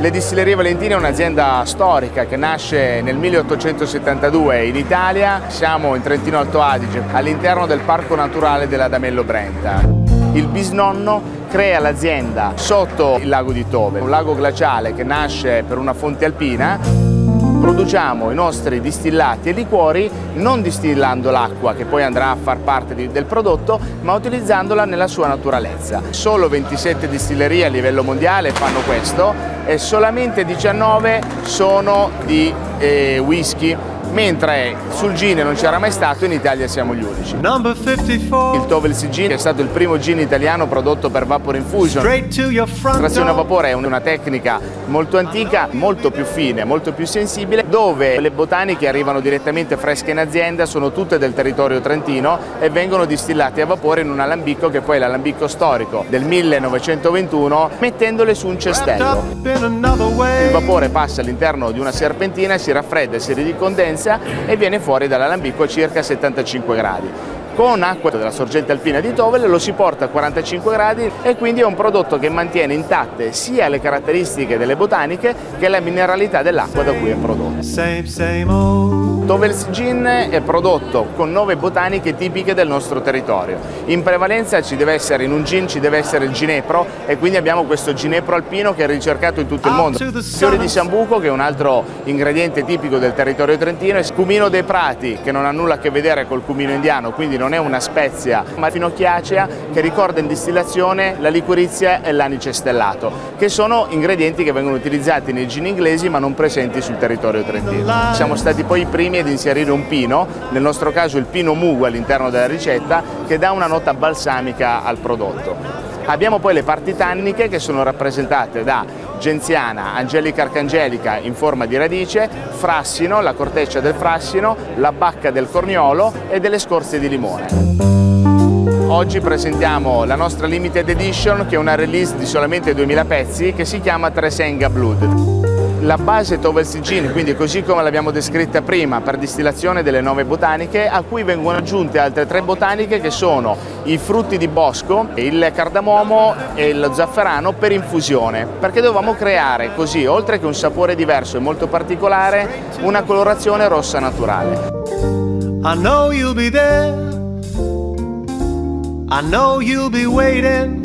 Le Distillerie Valentine è un'azienda storica che nasce nel 1872 in Italia. Siamo in Trentino Alto Adige, all'interno del Parco Naturale dell'Adamello Brenta. Il bisnonno crea l'azienda sotto il lago di Tovel, un lago glaciale che nasce per una fonte alpina. Produciamo i nostri distillati e liquori non distillando l'acqua che poi andrà a far parte del prodotto, ma utilizzandola nella sua naturalezza. Solo 27 distillerie a livello mondiale fanno questo e solamente 19 sono di whisky, mentre sul gin non c'era mai stato, in Italia siamo gli unici. Il Tovel's Gin è stato il primo gin italiano prodotto per vapor infusion. Trazione a vapore è una tecnica molto antica, molto più fine, molto più sensibile, dove le botaniche arrivano direttamente fresche in azienda, sono tutte del territorio trentino e vengono distillate a vapore in un alambicco che poi è l'alambicco storico del 1921, mettendole su un cestello. Il vapore passa all'interno di una serpentina, si raffredda, si ricondensa e viene fuori dall'alambicco a circa 75 gradi. Con acqua della sorgente alpina di Tovel lo si porta a 45 gradi e quindi è un prodotto che mantiene intatte sia le caratteristiche delle botaniche che la mineralità dell'acqua da cui è prodotto. Tovel's Gin è prodotto con 9 botaniche tipiche del nostro territorio. In prevalenza in un gin ci deve essere il ginepro e quindi abbiamo questo ginepro alpino che è ricercato in tutto il mondo. Fiori di sambuco, che è un altro ingrediente tipico del territorio trentino, e cumino dei prati, che non ha nulla a che vedere col cumino indiano, quindi non è una spezia, ma finocchiacea che ricorda in distillazione la liquirizia e l'anice stellato, che sono ingredienti che vengono utilizzati nei gin inglesi ma non presenti sul territorio trentino. Siamo stati poi i primi ad inserire un pino, nel nostro caso il pino mugo all'interno della ricetta, che dà una nota balsamica al prodotto. Abbiamo poi le parti tanniche che sono rappresentate da genziana, angelica arcangelica in forma di radice, frassino, la corteccia del frassino, la bacca del corniolo e delle scorze di limone. Oggi presentiamo la nostra limited edition, che è una release di solamente 2000 pezzi, che si chiama Tresenga Blood. La base Tovel's Gin, quindi così come l'abbiamo descritta prima, per distillazione delle 9 botaniche, a cui vengono aggiunte altre 3 botaniche che sono i frutti di bosco, il cardamomo e lo zafferano per infusione, perché dovevamo creare così, oltre che un sapore diverso e molto particolare, una colorazione rossa naturale. I know you'll be there, I know you'll be waiting,